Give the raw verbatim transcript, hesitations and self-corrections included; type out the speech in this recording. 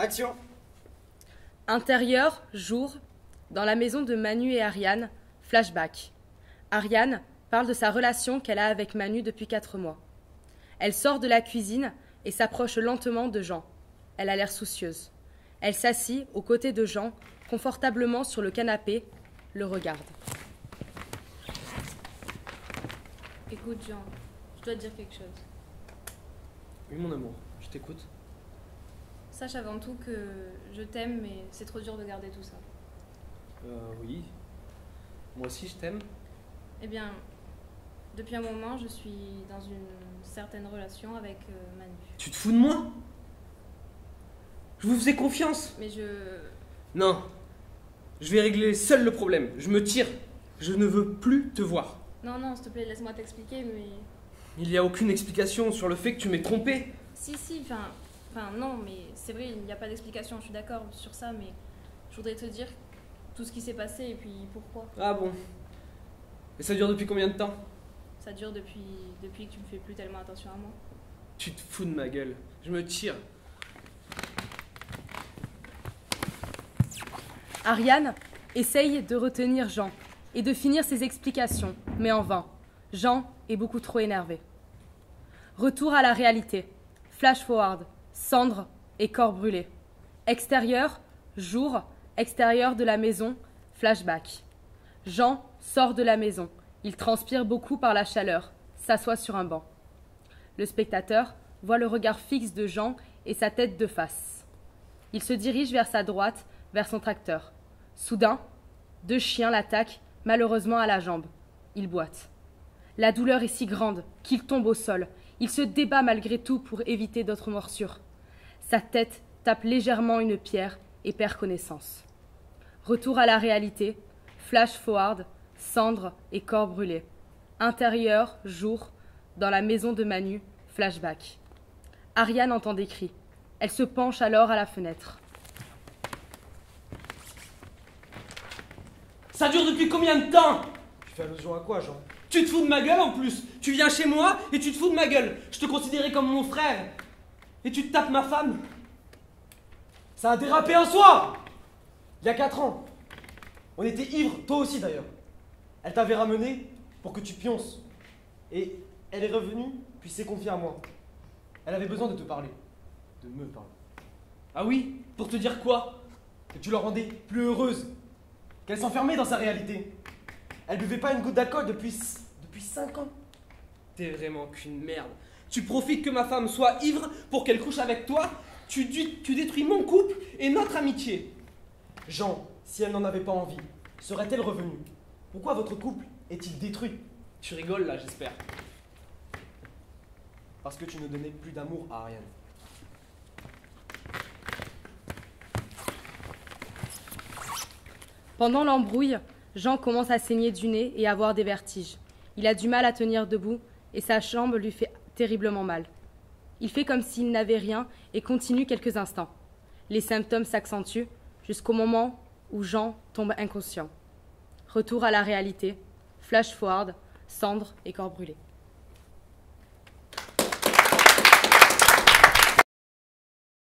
Action. Intérieur, jour, dans la maison de Manu et Ariane, flashback. Ariane parle de sa relation qu'elle a avec Manu depuis quatre mois. Elle sort de la cuisine et s'approche lentement de Jean. Elle a l'air soucieuse. Elle s'assit aux côtés de Jean, confortablement sur le canapé, le regarde. Écoute Jean, je dois te dire quelque chose. Oui mon amour, je t'écoute. Sache avant tout que je t'aime, mais c'est trop dur de garder tout ça. Euh oui. Moi aussi je t'aime. Eh bien, depuis un moment, je suis dans une certaine relation avec euh, Manu. Tu te fous de moi? Je vous faisais confiance. Mais je... Non. Je vais régler seul le problème. Je me tire. Je ne veux plus te voir. Non, non, s'il te plaît, laisse-moi t'expliquer, mais... Il n'y a aucune explication sur le fait que tu m'aies trompé. Si, si, enfin... Enfin, non, mais c'est vrai, il n'y a pas d'explication, je suis d'accord sur ça, mais... Je voudrais te dire tout ce qui s'est passé et puis pourquoi. Ah bon. Et ça dure depuis combien de temps? Ça dure depuis, depuis que tu me fais plus tellement attention à moi. Tu te fous de ma gueule. Je me tire. Ariane essaye de retenir Jean et de finir ses explications, mais en vain. Jean est beaucoup trop énervé. Retour à la réalité. Flash forward. Cendres et corps brûlés. Extérieur, jour, extérieur de la maison, flashback. Jean sort de la maison. Il transpire beaucoup par la chaleur, s'assoit sur un banc. Le spectateur voit le regard fixe de Jean et sa tête de face. Il se dirige vers sa droite, vers son tracteur. Soudain, deux chiens l'attaquent, malheureusement à la jambe. Il boite. La douleur est si grande qu'il tombe au sol. Il se débat malgré tout pour éviter d'autres morsures. Sa tête tape légèrement une pierre et perd connaissance. Retour à la réalité, flash forward, cendres et corps brûlés. Intérieur, jour, dans la maison de Manu, flashback. Ariane entend des cris. Elle se penche alors à la fenêtre. Ça dure depuis combien de temps? Tu fais allusion à quoi, Jean? Tu te fous de ma gueule en plus. Tu viens chez moi et tu te fous de ma gueule. Je te considérais comme mon frère. Et tu te tapes ma femme. Ça a dérapé un soir. Il y a quatre ans. On était ivres, toi aussi d'ailleurs. Elle t'avait ramené pour que tu pionces. Et elle est revenue, puis s'est confiée à moi. Elle avait besoin de te parler. De me parler. Ah oui? Pour te dire quoi? Que tu la rendais plus heureuse. Qu'elle s'enfermait dans sa réalité. Elle buvait pas une goutte d'alcool depuis... depuis cinq ans. T'es vraiment qu'une merde. Tu profites que ma femme soit ivre pour qu'elle couche avec toi. Tu, tu, tu détruis mon couple et notre amitié. Jean, si elle n'en avait pas envie, serait-elle revenue? Pourquoi votre couple est-il détruit? Tu rigoles là, j'espère. Parce que tu ne donnais plus d'amour à Ariane. Pendant l'embrouille, Jean commence à saigner du nez et à avoir des vertiges. Il a du mal à tenir debout et sa jambe lui fait terriblement mal. Il fait comme s'il n'avait rien et continue quelques instants. Les symptômes s'accentuent jusqu'au moment où Jean tombe inconscient. Retour à la réalité, flash forward, cendres et corps brûlés.